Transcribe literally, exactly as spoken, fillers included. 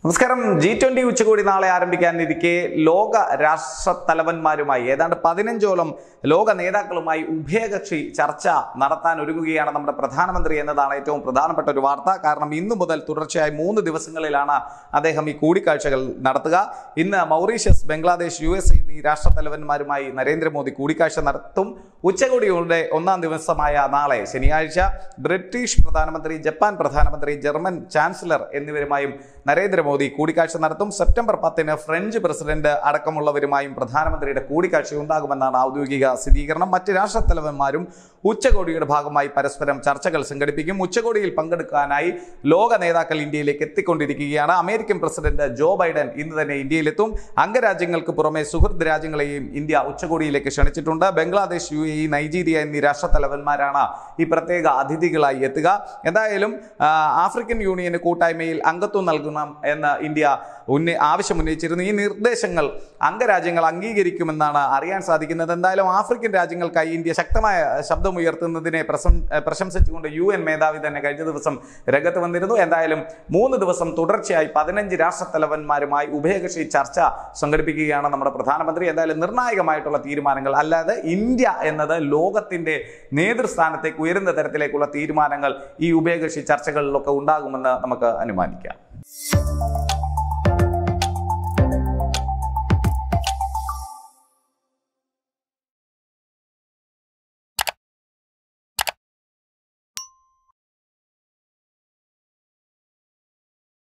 നമസ്കാരം. G twenty ഉച്ചകോടി നാളെ ആരംഭിക്കാനിരിക്കെ ലോക രാഷ്ട്ര തലവന്മാരുമായി ഏതാണ്ട് പതിനഞ്ചോളം ലോക നേതാക്കളുമായി ഉഭയകക്ഷി ചർച്ച നടത്താൻ ഒരുങ്ങുകയാണ് നമ്മുടെ പ്രധാനമന്ത്രി എന്നതാണ് ഏറ്റവും പ്രധാനപ്പെട്ട ഒരു വാർത്ത. കാരണം ഇന്നു മുതൽ തുടർച്ചയായി മൂന്ന് ദിവസങ്ങളിലാണ് അദ്ദേഹം ഈ കൂടിക്കാഴ്ചകൾ നടത്തുക. ഇന്ന് മൗറീഷ്യസ്, ബംഗ്ലാദേശ്, യു എസ് എന്നീ രാഷ്ട്ര തലവന്മാരുമായി നരേന്ദ്രമോദി കൂടിക്കാഴ്ച നടത്തും. ഉച്ചകോടിയുടെ ഒന്നാം ദിവസമായ നാളെ ശനിയാഴ്ച ബ്രിട്ടീഷ് പ്രധാനമന്ത്രി, ജപ്പാൻ പ്രധാനമന്ത്രി, ജർമ്മൻ ചാൻസലർ എന്നിവരുമായും നരേന്ദ്രമോദി കൂടിക്കാഴ്ച നടത്തും. സെപ്റ്റംബർ പത്തിന് ഫ്രഞ്ച് പ്രസിഡന്റ് അടക്കമുള്ളവരുമായും പ്രധാനമന്ത്രിയുടെ കൂടിക്കാഴ്ച ഉണ്ടാകുമെന്നാണ് ഔദ്യോഗിക സ്ഥിരീകരണം. മറ്റ് രാഷ്ട്രത്തലവന്മാരും ഉച്ചകോടിയുടെ ഭാഗമായി പരസ്പരം ചർച്ചകൾ സംഘടിപ്പിക്കും. ഉച്ചകോടിയിൽ പങ്കെടുക്കാനായി ലോക നേതാക്കൾ ഇന്ത്യയിലേക്ക് എത്തിക്കൊണ്ടിരിക്കുകയാണ്. അമേരിക്കൻ പ്രസിഡന്റ് ജോ ബൈഡൻ ഇന്ന് തന്നെ ഇന്ത്യയിലെത്തും. അംഗരാജ്യങ്ങൾക്ക് പുറമെ സുഹൃത്ത് രാജ്യങ്ങളെയും ഇന്ത്യ ഉച്ചകോടിയിലേക്ക് ക്ഷണിച്ചിട്ടുണ്ട്. Bangladesh, U A E, Nigeria എന്നീ രാഷ്ട്രത്തലവന്മാരാണ് ഈ പ്രത്യേക അതിഥികളായി എത്തുക. എന്തായാലും ആഫ്രിക്കൻ യൂണിയന് കൂട്ടായ്മയിൽ അംഗത്വം നൽകുന്ന എന്ന് ഇന്ത്യ ഉന്ന ആവശ്യം ഉന്നയിച്ചിരുന്നു. ഈ നിർദ്ദേശങ്ങൾ അംഗരാജ്യങ്ങൾ അംഗീകരിക്കുമെന്നാണ് അറിയാൻ സാധിക്കുന്നത്. എന്തായാലും ആഫ്രിക്കൻ രാജ്യങ്ങൾക്കായി ഇന്ത്യ ശക്തമായ ശബ്ദമുയർത്തുന്നതിനെ പ്രശംസിച്ചുകൊണ്ട് യു എൻ മേധാവി തന്നെ കഴിഞ്ഞ ദിവസം രംഗത്ത് വന്നിരുന്നു. എന്തായാലും മൂന്ന് ദിവസം തുടർച്ചയായി പതിനഞ്ച് രാഷ്ട്രത്തലവന്മാരുമായി ഉഭയകക്ഷി ചർച്ച സംഘടിപ്പിക്കുകയാണ് നമ്മുടെ പ്രധാനമന്ത്രി. എന്തായാലും നിർണായകമായിട്ടുള്ള തീരുമാനങ്ങൾ, അല്ലാതെ ഇന്ത്യ എന്നത് ലോകത്തിന്റെ നേതൃസ്ഥാനത്തേക്ക് ഉയരുന്ന തരത്തിലേക്കുള്ള തീരുമാനങ്ങൾ ഈ ഉഭയകക്ഷി ചർച്ചകളിലൊക്കെ ഉണ്ടാകുമെന്ന് നമുക്ക് അനുമാനിക്കാം.